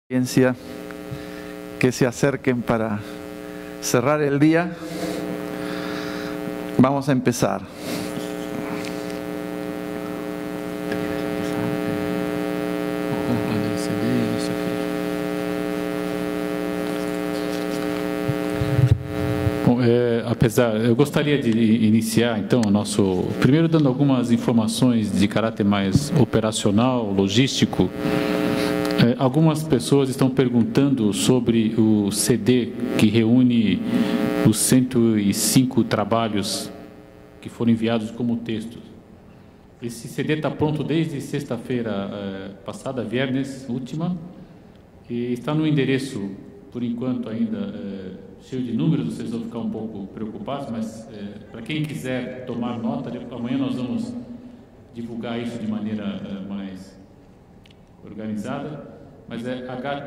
audiencia que se acerquen para cerrar el día. Vamos a empezar. Bom, eu gostaria de iniciar, então, primeiro dando algumas informações de caráter mais operacional, logístico. Algumas pessoas estão perguntando sobre o CD que reúne os 105 trabalhos que foram enviados como textos. Esse CD está pronto desde sexta-feira passada, viernes última, e está no endereço, por enquanto ainda cheio de números, vocês vão ficar um pouco preocupados, mas para quem quiser tomar nota, amanhã nós vamos divulgar isso de maneira mais organizada, mas é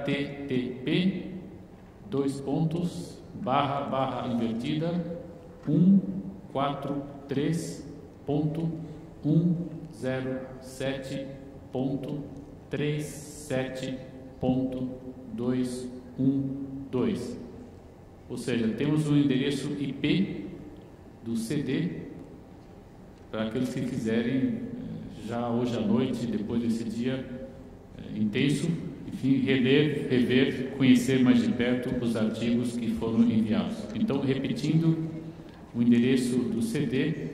http://invertida143.107.3.212. Ou seja, temos o endereço IP do CD para aqueles que quiserem já hoje à noite, depois desse dia intenso, enfim, reler, rever, conhecer mais de perto os artigos que foram enviados. Então, repetindo o endereço do CD,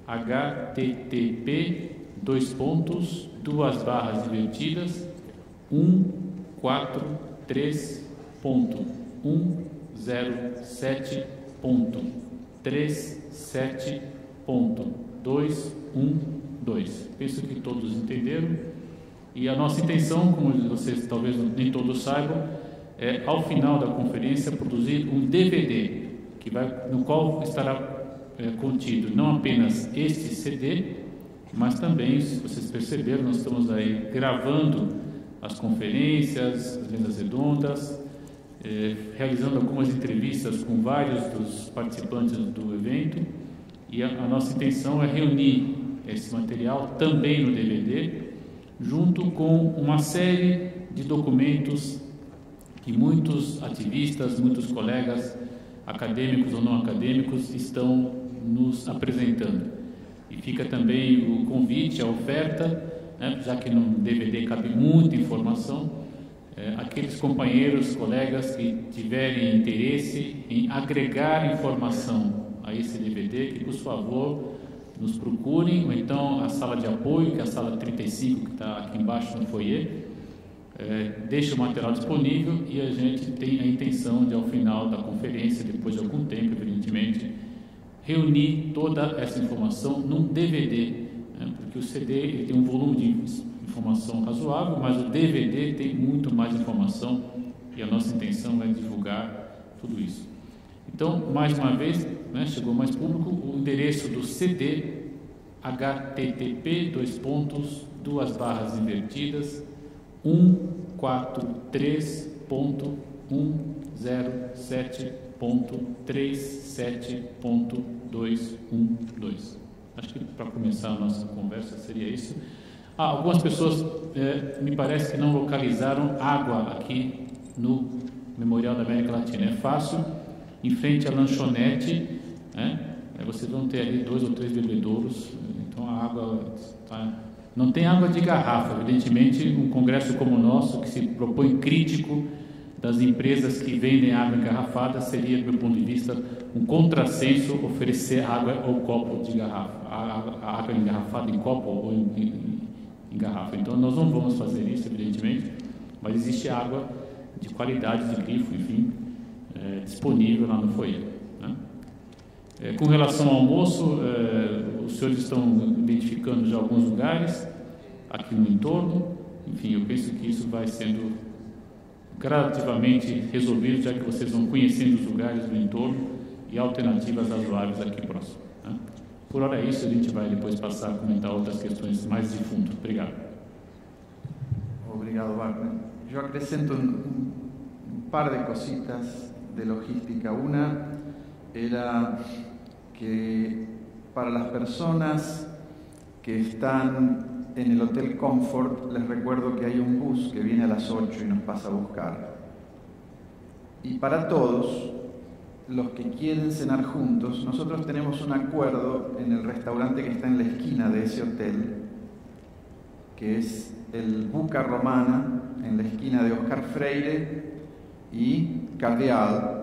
http://143.107.3.212. Penso que todos entenderam. E a nossa intenção, como vocês talvez nem todos saibam, é, ao final da conferência, produzir um DVD, no qual estará contido não apenas este CD, mas também, se vocês perceberam, nós estamos aí gravando as conferências, as mesas redondas, realizando algumas entrevistas com vários dos participantes do evento, e a nossa intenção é reunir esse material também no DVD, junto com uma série de documentos que muitos ativistas, muitos colegas, acadêmicos ou não acadêmicos, estão nos apresentando. E fica também o convite, a oferta, já que no DVD cabe muita informação, aqueles companheiros, colegas que tiverem interesse em agregar informação a esse DVD, que por favor nos procurem, ou então a sala de apoio, que é a sala 35, que está aqui embaixo no foyer, deixa o material disponível, e a gente tem a intenção de, ao final da conferência, depois de algum tempo, evidentemente, reunir toda essa informação num DVD, porque o CD ele tem um volume de informação razoável, mas o DVD tem muito mais informação, e a nossa intenção é divulgar tudo isso. Então, mais uma vez, chegou mais público, o endereço do CD, http://143.107.37.212. Acho que para começar a nossa conversa seria isso. Algumas pessoas me parece que não localizaram água aqui no Memorial da América Latina. É fácil, em frente à lanchonete, vocês vão ter ali 2 ou 3 bebedouros. Então a água não tem água de garrafa. Evidentemente, um congresso como o nosso, que se propõe crítico das empresas que vendem água engarrafada, seria, do meu ponto de vista, um contrassenso oferecer água ou copo de garrafa, a água engarrafada em copo ou em garrafa. Então nós não vamos fazer isso, evidentemente, mas existe água de qualidade, de grifo, enfim, disponível lá no foyer. Com relação ao almoço, os senhores estão identificando já alguns lugares aqui no entorno. Enfim, eu penso que isso vai sendo gradativamente resolvido, já que vocês vão conhecendo os lugares do entorno e alternativas razoáveis aqui próximo. Por hora é isso, a gente vai depois passar a comentar outras questões mais de fundo. Obrigado. Obrigado, Wagner. Eu acrescento um par de cositas de logística. Una era que para las personas que están en el Hotel Comfort, les recuerdo que hay un bus que viene a las 8 y nos pasa a buscar. Y para todos los que quieren cenar juntos, nosotros tenemos un acuerdo en el restaurante que está en la esquina de ese hotel, que es el Buca Romana, en la esquina de Oscar Freire y Cardeal.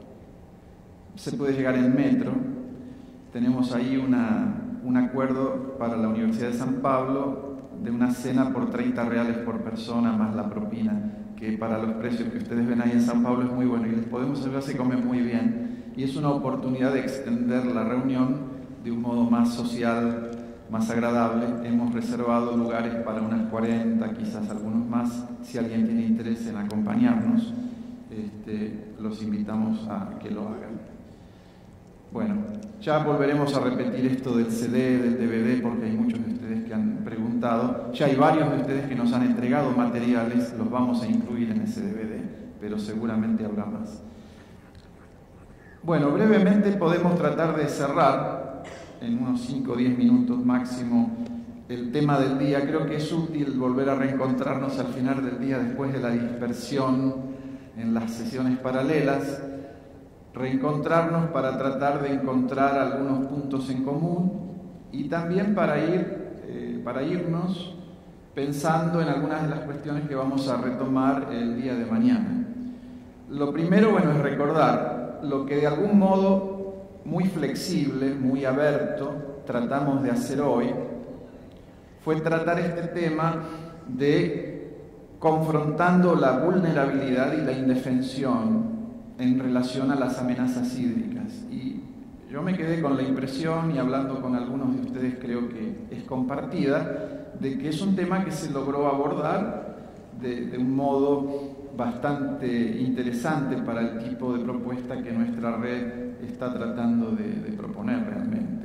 Se puede llegar en metro. Tenemos ahí un acuerdo para la Universidad de San Pablo de una cena por 30 reales por persona más la propina, que para los precios que ustedes ven ahí en San Pablo es muy bueno y les podemos ayudar, se come muy bien y es una oportunidad de extender la reunión de un modo más social, más agradable. Hemos reservado lugares para unas 40, quizás algunos más. Si alguien tiene interés en acompañarnos, los invitamos a que lo hagan. Bueno, ya volveremos a repetir esto del CD, del DVD, porque hay muchos de ustedes que han preguntado. Ya hay varios de ustedes que nos han entregado materiales, los vamos a incluir en ese DVD, pero seguramente habrá más. Bueno, brevemente podemos tratar de cerrar, en unos 5 o 10 minutos máximo, el tema del día. Creo que es útil volver a reencontrarnos al final del día después de la dispersión en las sesiones paralelas. Reencontrarnos para tratar de encontrar algunos puntos en común y también para irnos pensando en algunas de las cuestiones que vamos a retomar el día de mañana. Lo primero, bueno, es recordar lo que de algún modo muy flexible, muy abierto, tratamos de hacer hoy, fue tratar este tema de confrontando la vulnerabilidad y la indefensión en relación a las amenazas hídricas. Y yo me quedé con la impresión, y hablando con algunos de ustedes creo que es compartida, de que es un tema que se logró abordar de un modo bastante interesante para el tipo de propuesta que nuestra red está tratando de proponer realmente.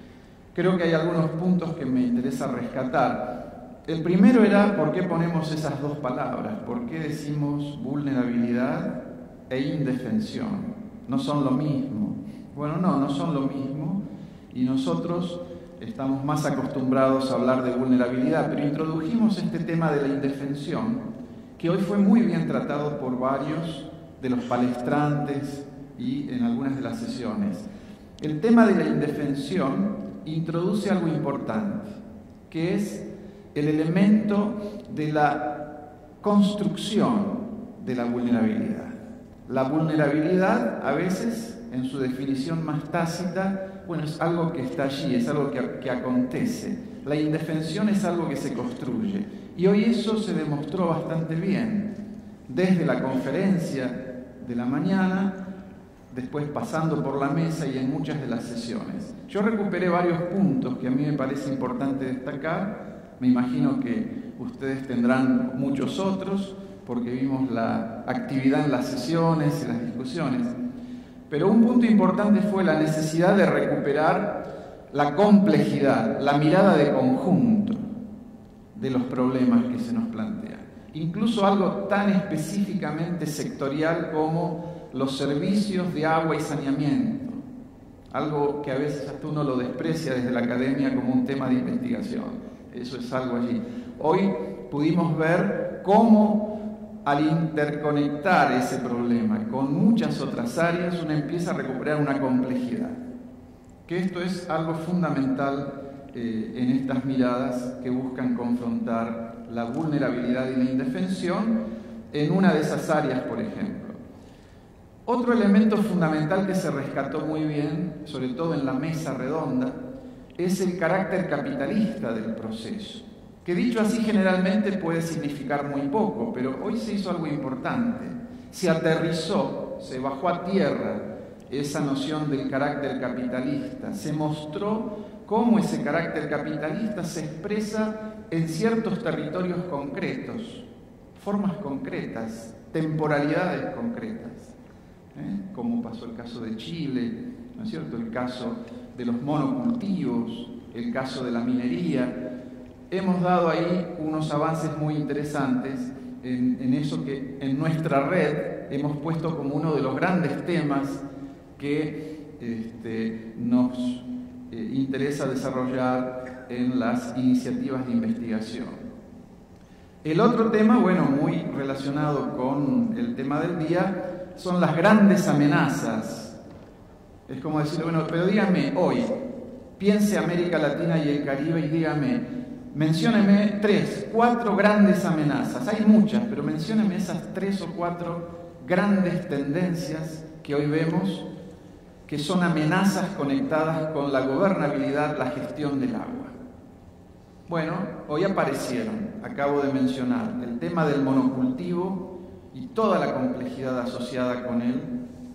Creo que hay algunos puntos que me interesa rescatar. El primero era por qué ponemos esas dos palabras, por qué decimos vulnerabilidad e indefensión. No son lo mismo. Bueno, no son lo mismo y nosotros estamos más acostumbrados a hablar de vulnerabilidad, pero introdujimos este tema de la indefensión, que hoy fue muy bien tratado por varios de los palestrantes y en algunas de las sesiones. El tema de la indefensión introduce algo importante, que es el elemento de la construcción de la vulnerabilidad. La vulnerabilidad, a veces, en su definición más tácita, bueno, es algo que está allí, es algo que acontece. La indefensión es algo que se construye. Y hoy eso se demostró bastante bien, desde la conferencia de la mañana, después pasando por la mesa y en muchas de las sesiones. Yo recuperé varios puntos que a mí me parece importante destacar. Me imagino que ustedes tendrán muchos otros, porque vimos la actividad en las sesiones y las discusiones. Pero un punto importante fue la necesidad de recuperar la complejidad, la mirada de conjunto de los problemas que se nos plantean. Incluso algo tan específicamente sectorial como los servicios de agua y saneamiento, algo que a veces hasta uno lo desprecia desde la academia como un tema de investigación. Eso es algo allí. Hoy pudimos ver cómo al interconectar ese problema con muchas otras áreas, uno empieza a recuperar una complejidad. Que esto es algo fundamental en estas miradas que buscan confrontar la vulnerabilidad y la indefensión en una de esas áreas, por ejemplo. Otro elemento fundamental que se rescató muy bien, sobre todo en la mesa redonda, es el carácter capitalista del proceso, que dicho así generalmente puede significar muy poco, pero hoy se hizo algo importante. Se aterrizó, se bajó a tierra esa noción del carácter capitalista, se mostró cómo ese carácter capitalista se expresa en ciertos territorios concretos, formas concretas, temporalidades concretas, como pasó el caso de Chile, ¿no es cierto?, el caso de los monocultivos, el caso de la minería. Hemos dado ahí unos avances muy interesantes en eso que en nuestra red hemos puesto como uno de los grandes temas que nos interesa desarrollar en las iniciativas de investigación. El otro tema, bueno, muy relacionado con el tema del día, son las grandes amenazas. Es como decir, bueno, pero dígame hoy, piense América Latina y el Caribe y dígame, mencióneme 3, 4 grandes amenazas. Hay muchas, pero mencióneme esas 3 o 4 grandes tendencias que hoy vemos, que son amenazas conectadas con la gobernabilidad, la gestión del agua. Bueno, hoy aparecieron, acabo de mencionar, el tema del monocultivo y toda la complejidad asociada con él,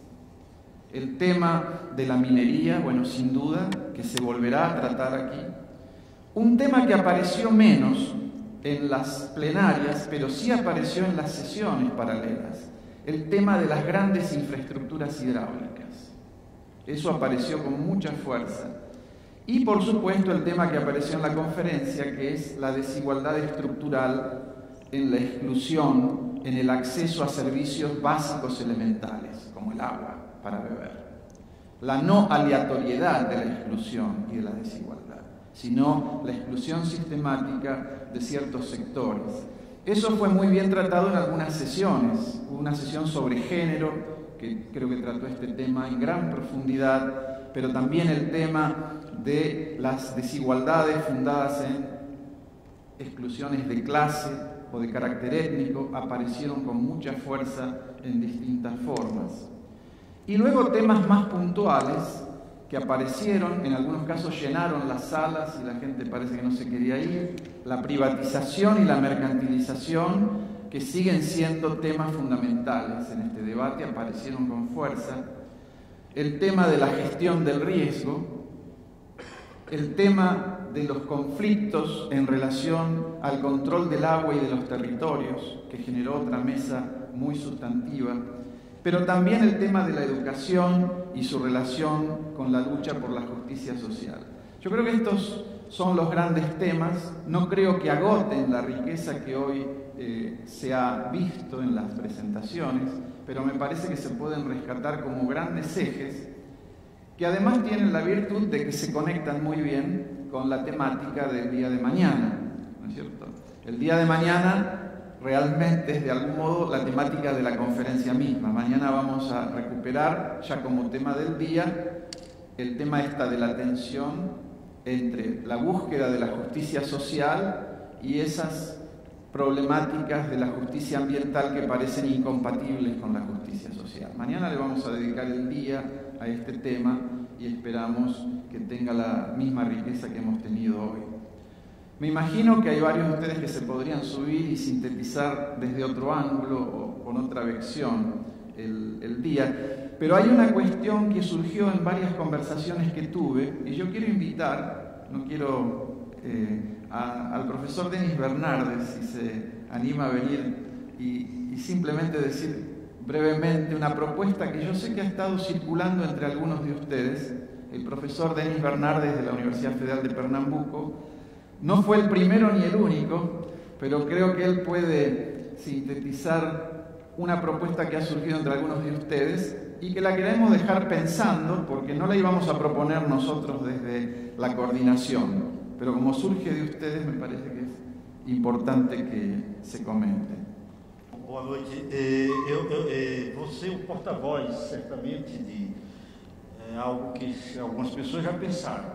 el tema de la minería, bueno, sin duda, que se volverá a tratar aquí, un tema que apareció menos en las plenarias, pero sí apareció en las sesiones paralelas, el tema de las grandes infraestructuras hidráulicas. Eso apareció con mucha fuerza. Y, por supuesto, el tema que apareció en la conferencia, que es la desigualdad estructural en la exclusión, en el acceso a servicios básicos elementales, como el agua para beber. La no aleatoriedad de la exclusión y de la desigualdad, sino la exclusión sistemática de ciertos sectores. Eso fue muy bien tratado en algunas sesiones. Hubo una sesión sobre género, que creo que trató este tema en gran profundidad, pero también el tema de las desigualdades fundadas en exclusiones de clase o de carácter étnico aparecieron con mucha fuerza en distintas formas. Y luego temas más puntuales que aparecieron, en algunos casos llenaron las salas y la gente parece que no se quería ir, la privatización y la mercantilización, que siguen siendo temas fundamentales en este debate, aparecieron con fuerza, el tema de la gestión del riesgo, el tema de los conflictos en relación al control del agua y de los territorios, que generó otra mesa muy sustantiva, pero también el tema de la educación y su relación con la lucha por la justicia social. Yo creo que estos son los grandes temas, no creo que agoten la riqueza que hoy se ha visto en las presentaciones, pero me parece que se pueden rescatar como grandes ejes que además tienen la virtud de que se conectan muy bien con la temática del día de mañana, ¿no es cierto? El día de mañana realmente es de algún modo la temática de la conferencia misma. Mañana vamos a recuperar ya como tema del día el tema de la tensión entre la búsqueda de la justicia social y esas problemáticas de la justicia ambiental que parecen incompatibles con la justicia social. Mañana le vamos a dedicar el día a este tema y esperamos que tenga la misma riqueza que hemos tenido hoy. Me imagino que hay varios de ustedes que se podrían subir y sintetizar desde otro ángulo o con otra versión el día, pero hay una cuestión que surgió en varias conversaciones que tuve y yo quiero invitar, no quiero al profesor Denis Bernardes, si se anima a venir y simplemente decir brevemente una propuesta que yo sé que ha estado circulando entre algunos de ustedes. El profesor Denis Bernardes de la Universidad Federal de Pernambuco no fue el primero ni el único, pero creo que él puede sintetizar una propuesta que ha surgido entre algunos de ustedes y que la queremos dejar pensando, porque no la íbamos a proponer nosotros desde la coordinación, pero como surge de ustedes me parece que es importante que se comente. Boa noite. Vou ser o porta-voz, certamente, de algo que algumas pessoas já pensaram.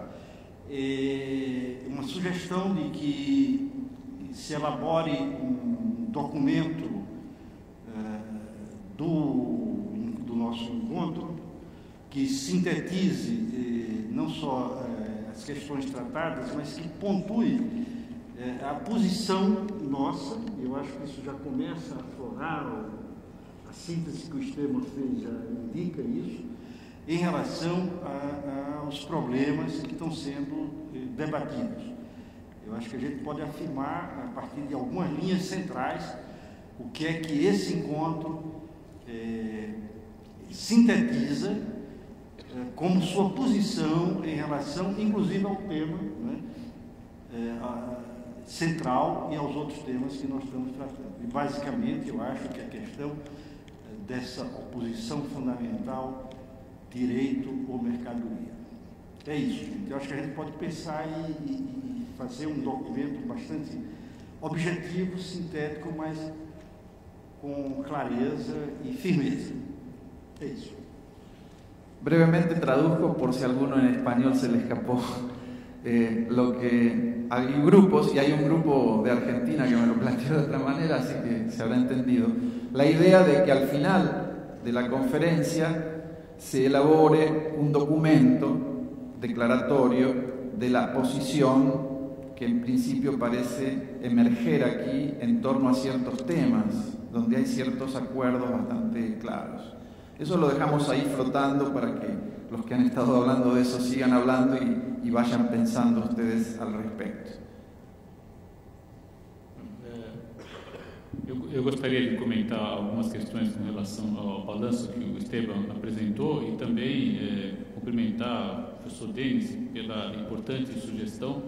Uma sugestão de que se elabore um documento do nosso encontro que sintetize não só as questões tratadas, mas que pontue a posição nossa. Eu acho que isso já começa a aflorar, a síntese que o Esteban fez já indica isso, em relação aos problemas que estão sendo debatidos. Eu acho que a gente pode afirmar, a partir de algumas linhas centrais, o que é que esse encontro sintetiza como sua posição em relação, inclusive, ao tema, né, central e aos outros temas que nós estamos tratando. E, basicamente, eu acho que a questão dessa oposição fundamental direito ou mercadoria. É isso, gente. Eu acho que a gente pode pensar e fazer um documento bastante objetivo, sintético, mas com clareza y firmeza. Eso. Brevemente traduzco por si a alguno en español se le escapó lo que hay grupos, y hay un grupo de Argentina que me lo planteó de otra manera, así que se habrá entendido. La idea de que al final de la conferencia se elabore un documento declaratorio de la posición que en principio parece emerger aquí en torno a ciertos temas, donde hay ciertos acuerdos bastante claros. Eso lo dejamos ahí flotando para que los que han estado hablando de eso sigan hablando y vayan pensando ustedes al respecto. Eu gostaria de comentar algumas questões com relação ao balanço que o Esteban apresentou e também cumprimentar o professor Denis pela importante sugestão.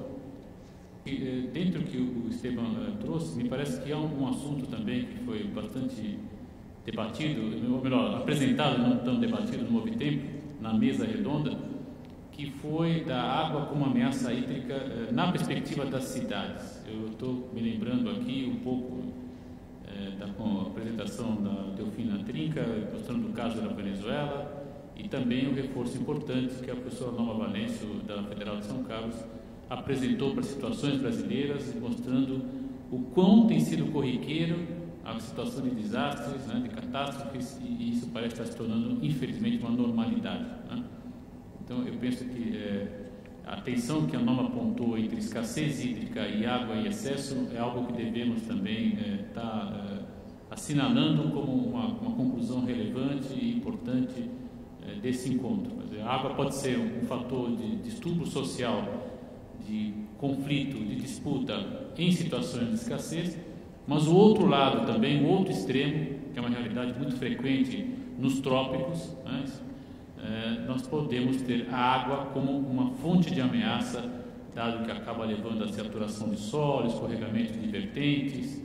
E, dentro do que o Esteban trouxe, me parece que há um assunto também que foi bastante debatido, ou melhor, apresentado, não tão debatido no Houve Tempo, na mesa redonda, que foi da água como ameaça hídrica na perspectiva das cidades. Eu estou me lembrando aqui um pouco com a apresentação da Delfina Trinca, mostrando o caso da Venezuela, e também o reforço importante que a professora Norma Valêncio, da Federal de São Carlos, apresentou para situações brasileiras, mostrando o quão tem sido corriqueiro a situação de desastres, né, de catástrofes, e isso parece estar se tornando, infelizmente, uma normalidade, né? Então, eu penso que a tensão que a norma apontou entre escassez hídrica e água em excesso é algo que devemos também estar assinalando como uma conclusão relevante e importante desse encontro. A água pode ser um fator de distúrbio social, de conflito, de disputa em situações de escassez, mas o outro lado também, o outro extremo, que é uma realidade muito frequente nos trópicos, né? Nós podemos ter a água como uma fonte de ameaça, dado que acaba levando a saturação de solo, escorregamento de vertentes,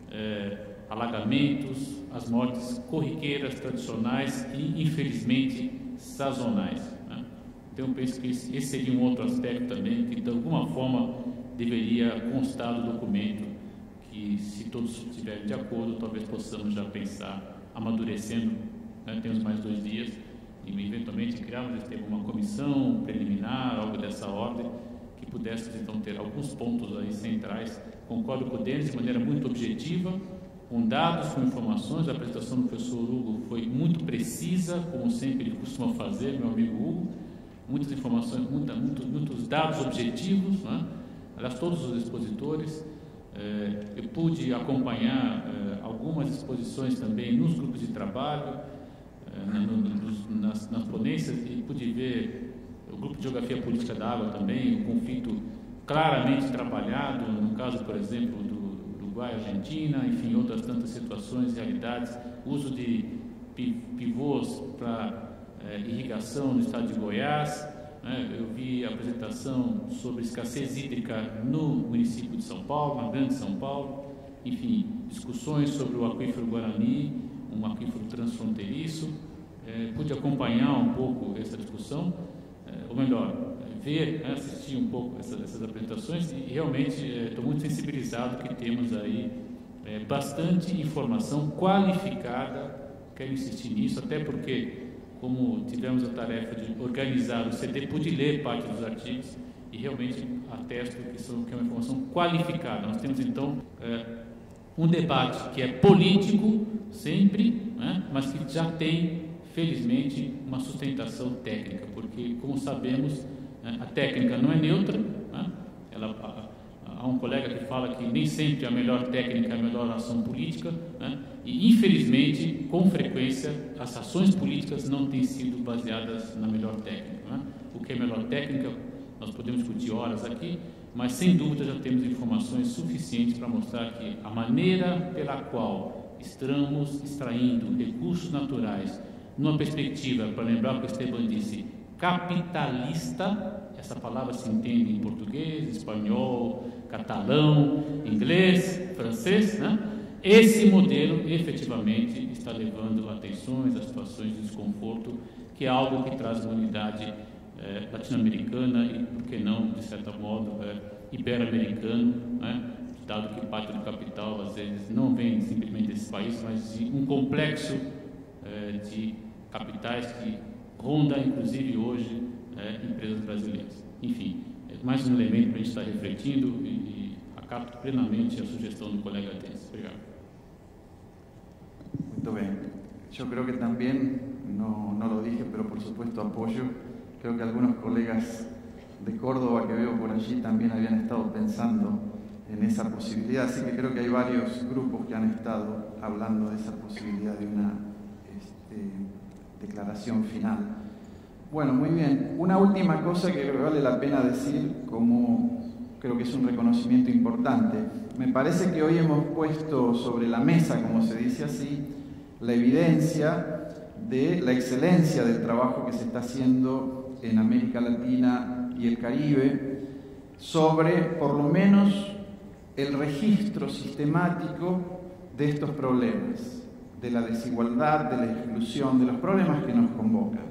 alagamentos, as mortes corriqueiras, tradicionais e, infelizmente, sazonais, né? Então, eu penso que esse seria um outro aspecto também, que de alguma forma deveria constar do documento, que se todos estiverem de acordo, talvez possamos já pensar, amadurecendo, né? Temos mais 2 dias, e eventualmente criarmos uma comissão preliminar, algo dessa ordem, que pudéssemos então ter alguns pontos aí centrais. Concordo com o Denis de maneira muito objetiva, com dados, com informações. A apresentação do professor Hugo foi muito precisa, como sempre ele costuma fazer, meu amigo Hugo. Muitas informações, muitos dados objetivos, né? Aliás, todos os expositores. Eu pude acompanhar algumas exposições também nos grupos de trabalho, nas ponências, e pude ver o grupo de Geografia Política da Água também, o conflito claramente trabalhado, no caso, por exemplo, do Uruguai, Argentina, enfim, outras tantas situações, realidades, uso de pivôs para irrigação no estado de Goiás, né? Eu vi a apresentação sobre escassez hídrica no município de São Paulo, na Grande São Paulo, enfim, discussões sobre o aquífero Guarani, um aquífero transfronteiriço. Pude acompanhar um pouco essa discussão, ou melhor, ver, assistir um pouco essas apresentações, e realmente estou muito sensibilizado que temos aí bastante informação qualificada. Quero insistir nisso, até porque, como tivemos a tarefa de organizar o CD, pude ler parte dos artigos e realmente atesto que é uma informação qualificada. Nós temos então um debate que é político sempre, né, mas que já tem, felizmente, uma sustentação técnica, porque, como sabemos, a técnica não é neutra, né? Há um colega que fala que nem sempre a melhor técnica é a melhor ação política, né? E, infelizmente, com frequência, as ações políticas não têm sido baseadas na melhor técnica, né? O que é melhor técnica, nós podemos discutir horas aqui, mas, sem dúvida, já temos informações suficientes para mostrar que a maneira pela qual estamos extraindo recursos naturais numa perspectiva, para lembrar o que o Esteban disse, capitalista, essa palavra se entende em português, espanhol, catalão, inglês, francês, né? Esse modelo efetivamente está levando a tensões, a situações de desconforto, que é algo que traz uma unidade latino-americana e, por que não, de certo modo, ibero-americano, né? Dado que parte do capital às vezes não vem simplesmente desse país, mas de um complexo de capitais que ronda, inclusive hoje, empresas brasileiras. Enfim, é mais um elemento para a gente estar refletindo e acato plenamente a sugestão do colega Tense. Obrigado. Muito bien. Yo creo que también, no lo dije, pero por supuesto apoyo. Creo que algunos colegas de Córdoba que veo por allí también habían estado pensando en esa posibilidad, así que creo que hay varios grupos que han estado hablando de esa posibilidad de una declaración final. Bueno, muy bien. Una última cosa que creo que vale la pena decir, como creo que es un reconocimiento importante. Me parece que hoy hemos puesto sobre la mesa, como se dice así, la evidencia de la excelencia del trabajo que se está haciendo en América Latina y el Caribe sobre, por lo menos, el registro sistemático de estos problemas, de la desigualdad, de la exclusión, de los problemas que nos convocan.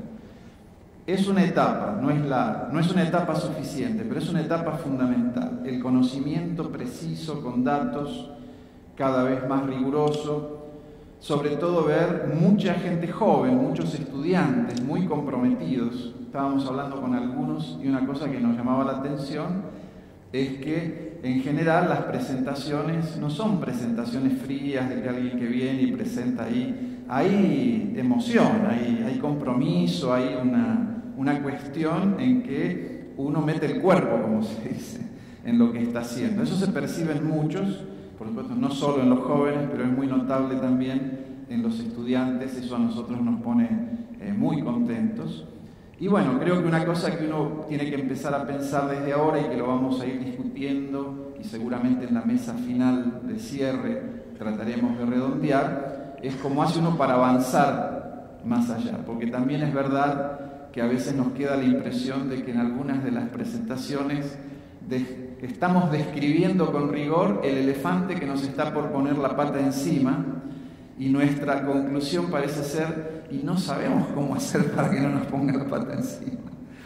Es una etapa, no es una etapa suficiente, pero es una etapa fundamental. El conocimiento preciso, con datos cada vez más riguroso, sobre todo ver mucha gente joven, muchos estudiantes muy comprometidos. Estábamos hablando con algunos y una cosa que nos llamaba la atención es que en general las presentaciones no son presentaciones frías de que alguien que viene y presenta ahí. Hay emoción, hay compromiso, hay una cuestión en que uno mete el cuerpo, como se dice, en lo que está haciendo. Eso se percibe en muchos, por supuesto no solo en los jóvenes, pero es muy notable también en los estudiantes. Eso a nosotros nos pone muy contentos. Y bueno, creo que una cosa que uno tiene que empezar a pensar desde ahora y que lo vamos a ir discutiendo y seguramente en la mesa final de cierre trataremos de redondear, es cómo hace uno para avanzar más allá, porque también es verdad que a veces nos queda la impresión de que en algunas de las presentaciones estamos describiendo con rigor el elefante que nos está por poner la pata encima y nuestra conclusión parece ser, y no sabemos cómo hacer para que no nos ponga la pata encima.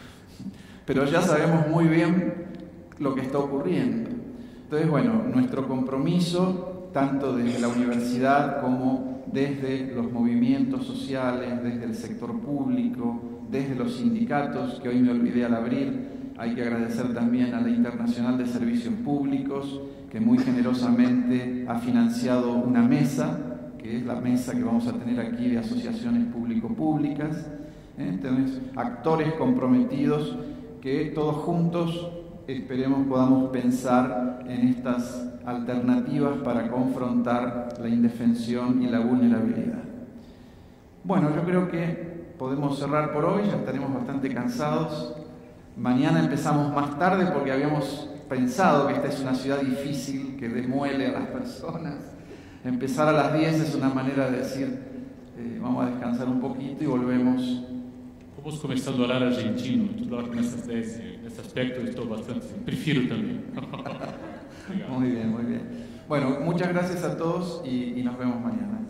Pero ya sabemos muy bien lo que está ocurriendo. Entonces, bueno, nuestro compromiso, tanto desde la universidad como desde los movimientos sociales, desde el sector público, desde los sindicatos, que hoy me olvidé al abrir, hay que agradecer también a la Internacional de Servicios Públicos, que muy generosamente ha financiado una mesa, que es la mesa que vamos a tener aquí de asociaciones público-públicas. Entonces, actores comprometidos que todos juntos esperemos podamos pensar en estas alternativas para confrontar la indefensión y la vulnerabilidad. Bueno, yo creo que podemos cerrar por hoy, ya estaremos bastante cansados. Mañana empezamos más tarde porque habíamos pensado que esta es una ciudad difícil que demuele a las personas. Empezar a las 10 es una manera de decir, vamos a descansar un poquito y volvemos. Vamos começando o horário argentino, tudo lá começa às 10, nesse aspecto estou bastante, prefiro também. Muy bien, muy bien. Bueno, muchas gracias a todos y nos vemos mañana.